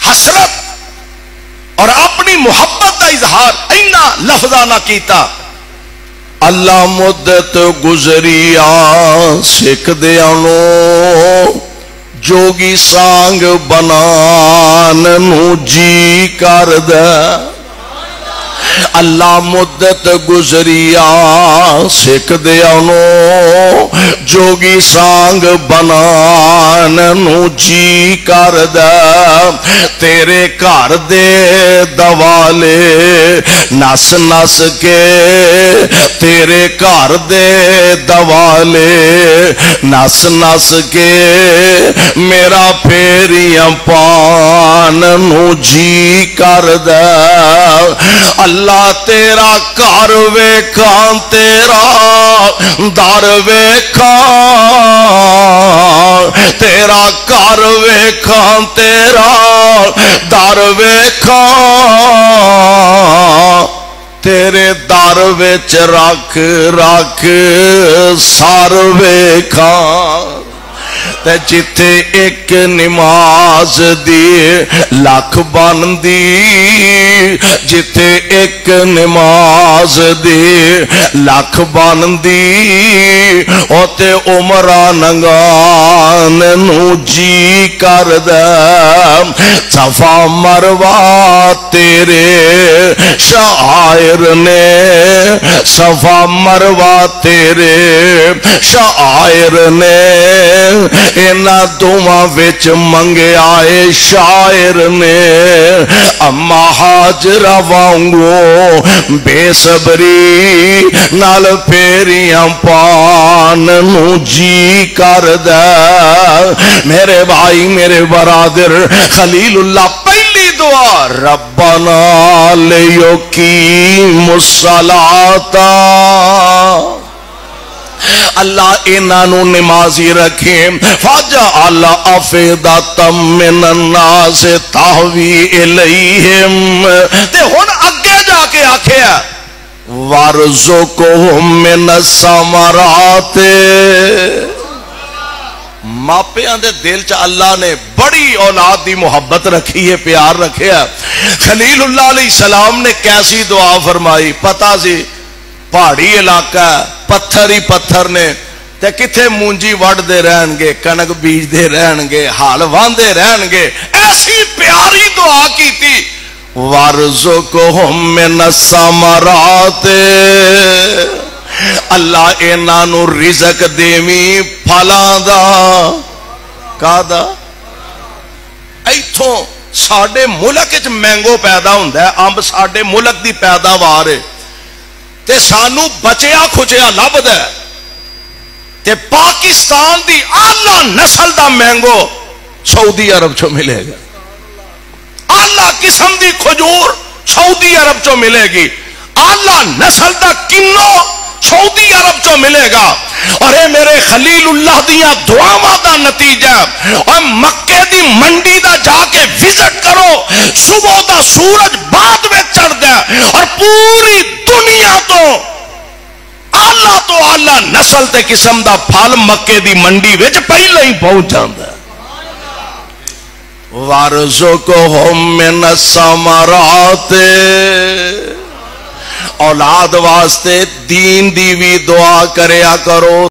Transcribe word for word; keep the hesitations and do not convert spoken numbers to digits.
حسرت اور اپنی محبت کا اظہار اینا لفظہ نہ کیتا. اللہ مدت گزریا سکھ دیا نو جوگی سانگ بنان نو جی کر دے. اللہ مدت گزریا سکھ دیا نو جوگی سانگ بنان نو جی کر دے. تیرے گھر دے دوالے نس نس کے تیرے گھر دے دوالے نس نس کے میرا پھیریاں پان نو جی کر دے. اللہ تیرا گھر ویکھاں تیرا در ویکھاں تیرا گھر ویکھاں تیرا در ویکھاں تیرے در وچ رکھ رکھ سر ویکھاں. تے جتھے ایک نماز دی لکھ بندی جتھے ایک نماز دی لکھ بندی اوتے عمرہ ننگان نو جی کر دے. صفا مروہ تیرے شاعر نے صفا مروہ تیرے شاعر نے اینا دعا وچ منگے آئے شاعر نے. اما حاجرہ وانگو بے صبری نال پھیریاں پان نو جی کر دے. میرے بھائی میرے برادر خلیل اللہ پہلی دعا ربنا لیقیم الصلاۃ اللہ انہوں نمازی رکھیں. فَجَعَلَ أَفْئِدَةً مِّنَ النَّاسِ تَهْوِي إِلَيْهِمْ. تے ہن اگے جا کے آکھیا وَارْزُقْهُم مِّنَ الثَّمَرَاتِ. ماپیاں دے دل چ اللہ نے بڑی اولاد دی محبت رکھی ہے پیار رکھیا. خلیل اللہ علیہ السلام نے کیسی دعا فرمائی پتہ سی پہاڑی علاقہ پتھر ہی پتھر نے تے کتھے مونجی وڈ دے رہن گے کنک بیج دے رہن گے حال واندے رہن گے. ایسی پیاری دعا کی تھی وَارْزُقْهُم مِّنَ الثَّمَرَاتِ. اللہ انہوں رزق دیویں پھلاں دا کا دا. ایتھوں ساڈے ملک وچ مینگو پیدا ہوندا ہے امب ساڈے ملک دی پیداوار ہے تے سانو بچیا کھچیا لبدا ہے. تے پاکستان دی اعلی نسل دا مینگو سعودی عرب چوں ملے گا. اعلی قسم دی کھجور سعودی عرب چوں ملے گی. اعلی نسل دا کنو سعودی عرب چوں ملے گا. اور اے میرے خلیل اللہ دیاں دعاواں دا نتیجہ. اور مکے دی منڈی دا جا کے وزٹ کرو صبح دا سورج بعد میں چڑھ گیا اور پوری دنیا تو آلہ تو آلہ نسل تے قسم دا پھل مکے دی منڈی وچ پہلے ہی پہنچ جاندا ہے. وَارْزُقْهُم مِّنَ الثَّمَرَاتِ. اولاد واسطے دین دی بھی دعا کریا کرو.